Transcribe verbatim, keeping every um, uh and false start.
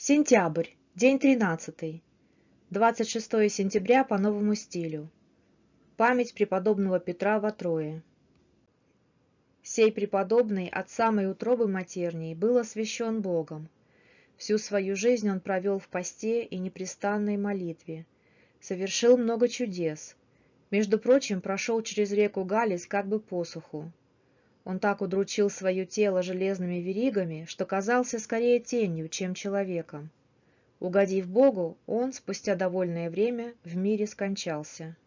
Сентябрь, день тринадцатый, двадцать шестое сентября по новому стилю. Память преподобного Петра во Трое. Сей преподобный от самой утробы матерней был освящен Богом. Всю свою жизнь он провел в посте и непрестанной молитве. Совершил много чудес. Между прочим, прошел через реку Галис как бы по суху. Он так удручил свое тело железными веригами, что казался скорее тенью, чем человеком. Угодив Богу, он, спустя довольное время, в мире скончался.